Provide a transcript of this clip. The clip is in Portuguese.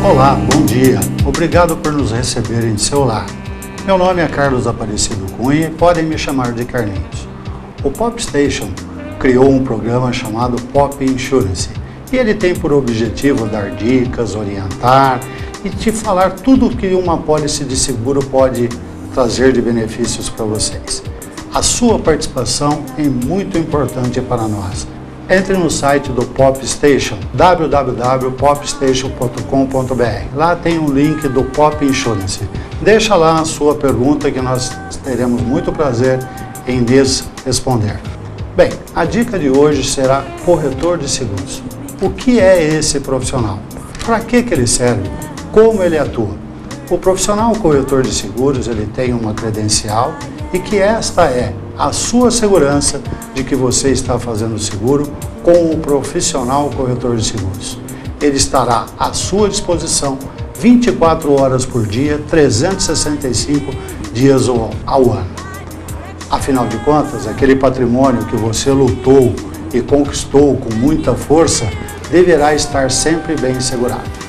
Olá, bom dia. Obrigado por nos receber em seu lar. Meu nome é Carlos Aparecido Cunha e podem me chamar de Carlinhos. O PopStation criou um programa chamado Pop Insurance e ele tem por objetivo dar dicas, orientar e te falar tudo o que uma pólice de seguro pode trazer de benefícios para vocês. A sua participação é muito importante para nós. Entre no site do PopStation, www.popstation.com.br. Lá tem um link do Pop Insurance. Deixa lá a sua pergunta que nós teremos muito prazer em lhes responder. Bem, a dica de hoje será corretor de seguros. O que é esse profissional? Para que ele serve? Como ele atua? O profissional corretor de seguros ele tem uma credencial e que esta é a sua segurança de que você está fazendo seguro com o profissional corretor de seguros. Ele estará à sua disposição 24 horas por dia, 365 dias ao ano. Afinal de contas, aquele patrimônio que você lutou e conquistou com muita força deverá estar sempre bem segurado.